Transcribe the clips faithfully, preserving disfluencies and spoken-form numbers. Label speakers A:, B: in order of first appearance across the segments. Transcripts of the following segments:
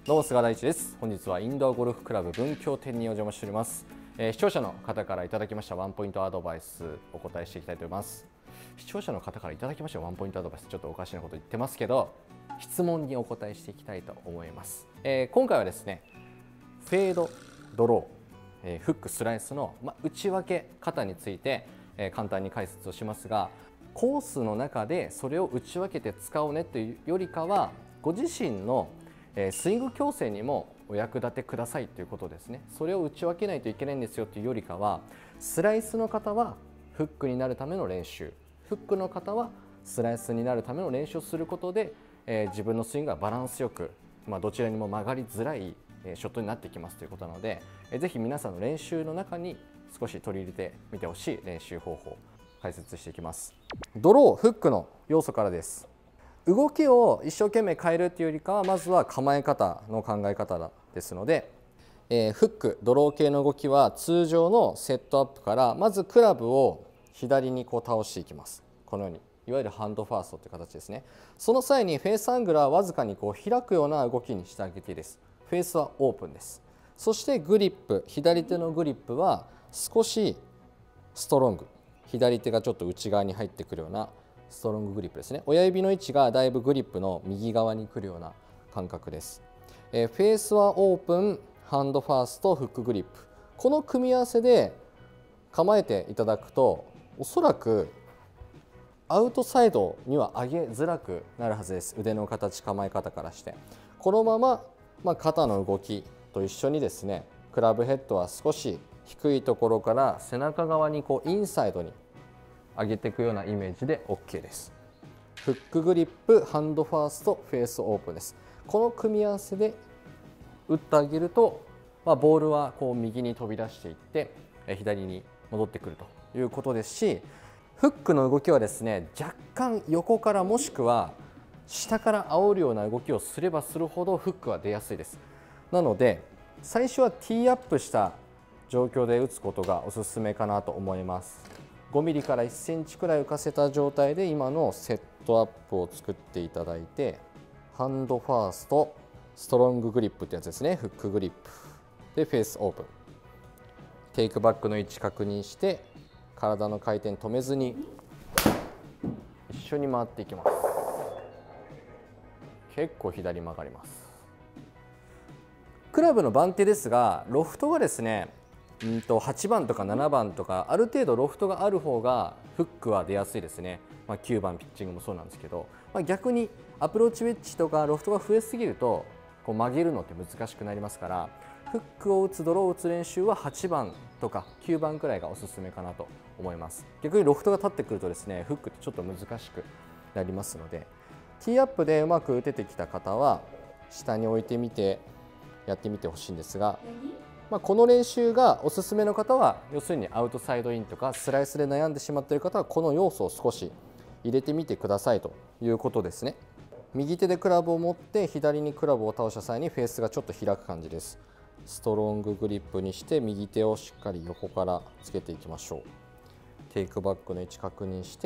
A: どうも菅大地です。本日はインドアゴルフクラブ文京店にお邪魔しております。えー、視聴者の方からいただきましたワンポイントアドバイスお答えしていきたいと思います。視聴者の方からいただきましたワンポイントアドバイス、ちょっとおかしなこと言ってますけど、質問にお答えしていきたいと思います。えー、今回はですね、フェード、ドロー、えー、フック、スライスの、ま、内訳方について、えー、簡単に解説をしますが、コースの中でそれを内訳て使おうねというよりかは、ご自身のスイング矯正にもお役立てくださいということですね。それを打ち分けないといけないんですよというよりかは、スライスの方はフックになるための練習、フックの方はスライスになるための練習をすることで、えー、自分のスイングがバランスよく、まあ、どちらにも曲がりづらいショットになってきますということなので、えー、ぜひ皆さんの練習の中に少し取り入れてみてほしい練習方法を解説していきます。ドロー、フックの要素からです。動きを一生懸命変えるというよりかは、まずは構え方の考え方ですので、えー、フック、ドロー系の動きは通常のセットアップからまずクラブを左にこう倒していきます。このようにいわゆるハンドファーストという形ですね。その際にフェースアングルはわずかにこう開くような動きにしてあげていいです。フェースはオープンです。そしてグリップ、左手のグリップは少しストロング、左手がちょっと内側に入ってくるようなストロンググリップですね。親指の位置がだいぶグリップの右側に来るような感覚です。えー、フェースはオープン、ハンドファースト、フックグリップ、この組み合わせで構えていただくと、おそらくアウトサイドには上げづらくなるはずです。腕の形、構え方からして、このまま、まあ、肩の動きと一緒にですね、クラブヘッドは少し低いところから背中側にこうインサイドに上げていくようなイメージで OK です。フックグリップ、ハンドファースト、フェースオープンです。この組み合わせで打ってあげると、まあ、ボールはこう右に飛び出していって左に戻ってくるということですし、フックの動きはですね、若干横からもしくは下から煽るような動きをすればするほどフックは出やすいです。なので最初はティーアップした状況で打つことがおすすめかなと思います。ごミリからいっセンチくらい浮かせた状態で今のセットアップを作っていただいて、ハンドファースト、ストロンググリップってやつですね。フックグリップでフェースオープン、テイクバックの位置確認して体の回転止めずに一緒に回っていきます。結構左曲がります。クラブの番手ですが、ロフトがですね、うんとはちばんとかななばんとかある程度ロフトがある方がフックは出やすいですね。まあ、きゅうばんピッチングもそうなんですけど、まあ、逆にアプローチウェッジとかロフトが増えすぎるとこう曲げるのって難しくなりますから、フックを打つ、ドローを打つ練習ははちばんとかきゅうばんくらいがおすすめかなと思います。逆にロフトが立ってくるとですね、フックってちょっと難しくなりますので、ティーアップでうまく打ててきた方は下に置いてみてやってみてほしいんですが、まあ、この練習がおすすめの方は、要するにアウトサイドインとかスライスで悩んでしまっている方はこの要素を少し入れてみてくださいということですね。右手でクラブを持って左にクラブを倒した際にフェースがちょっと開く感じです。ストロンググリップにして右手をしっかり横からつけていきましょう。テイクバックの位置確認して、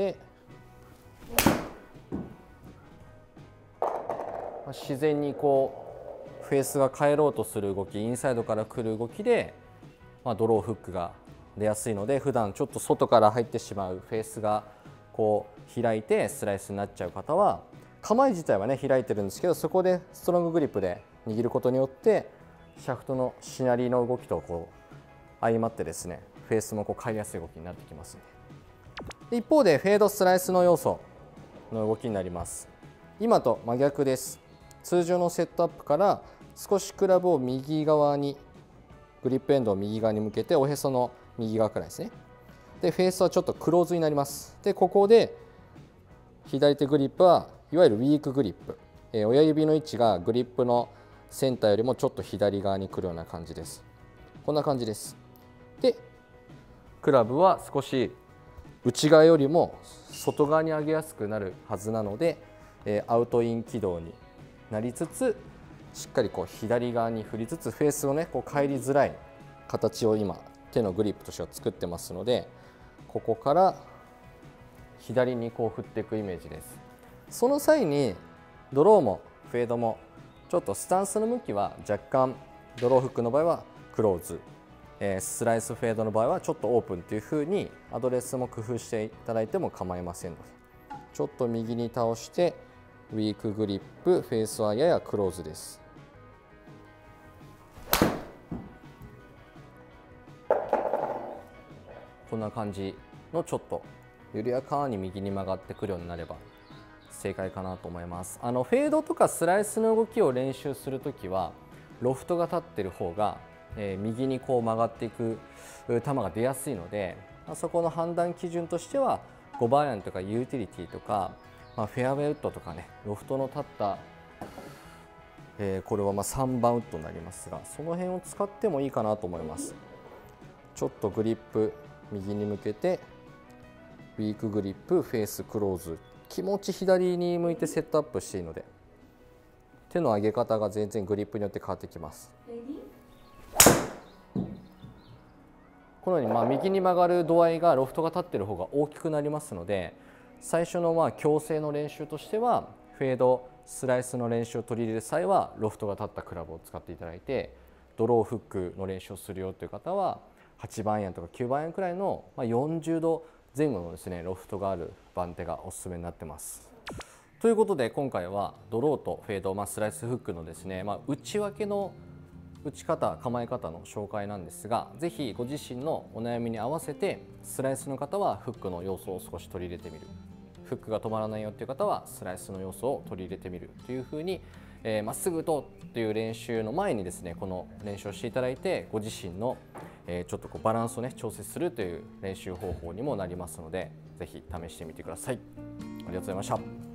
A: 自然にこうフェースが変えろうとする動き、インサイドから来る動きで、まあ、ドローフックが出やすいので、普段ちょっと外から入ってしまうフェースがこう開いてスライスになっちゃう方は、構え自体はね開いてるんですけど、そこでストロンググリップで握ることによってシャフトのしなりの動きとこう相まってですね、フェースもこう変えやすい動きになってきます。一方でフェードスライスの要素の動きになります。今と真逆です。通常のセットアップから少しクラブを右側に、グリップエンドを右側に向けて、おへその右側くらいですね。でフェースはちょっとクローズになります。でここで左手グリップはいわゆるウィークグリップ、えー、親指の位置がグリップのセンターよりもちょっと左側に来るような感じです。こんな感じです。でクラブは少し内側よりも外側に上げやすくなるはずなので、えー、アウトイン軌道になりつつ、しっかりこう左側に振りつつ、フェースをねこう返りづらい形を今手のグリップとしては作ってますので、ここから左にこう振っていくイメージです。その際にドローもフェードもちょっとスタンスの向きは若干ドローフックの場合はクローズ、えー、スライスフェードの場合はちょっとオープンというふうにアドレスも工夫していただいても構いませんので、ちょっと右に倒してウィークグリップ、フェースはややクローズです。こんな感じのちょっと緩やかに右に曲がってくるようになれば正解かなと思います。あのフェードとかスライスの動きを練習するときはロフトが立ってる方が、えー、右にこう曲がっていく球が出やすいので、まあ、そこの判断基準としてはごばんアイアンとかユーティリティとか、まあ、フェアウェイウッドとかね、ロフトの立った、えー、これはまあさんばんウッドになりますが、その辺を使ってもいいかなと思います。ちょっとグリップ右に向けてウィークグリップ、フェースクローズ、気持ち左に向いてセットアップしていいので、手の上げ方が全然グリップによって変わってきます。このようにまあ右に曲がる度合いがロフトが立っている方が大きくなりますので、最初のまあ矯正の練習としてはフェード、スライスの練習を取り入れる際はロフトが立ったクラブを使っていただいて、ドローフックの練習をするよという方ははちばんアイアンとかきゅうばんアイアンくらいのよんじゅうどぜん後のですねロフトがある番手がおすすめになってます。ということで今回はドローとフェード、まあ、スライスフックのですね、まあ、内訳の打ち方、構え方の紹介なんですが、ぜひご自身のお悩みに合わせてスライスの方はフックの要素を少し取り入れてみる、フックが止まらないよっていう方はスライスの要素を取り入れてみるというふうに、えー、まっすぐとっていう練習の前にですねこの練習をしていただいて、ご自身のえー、ちょっとこうバランスをね調節するという練習方法にもなりますので、ぜひ試してみてください。ありがとうございました。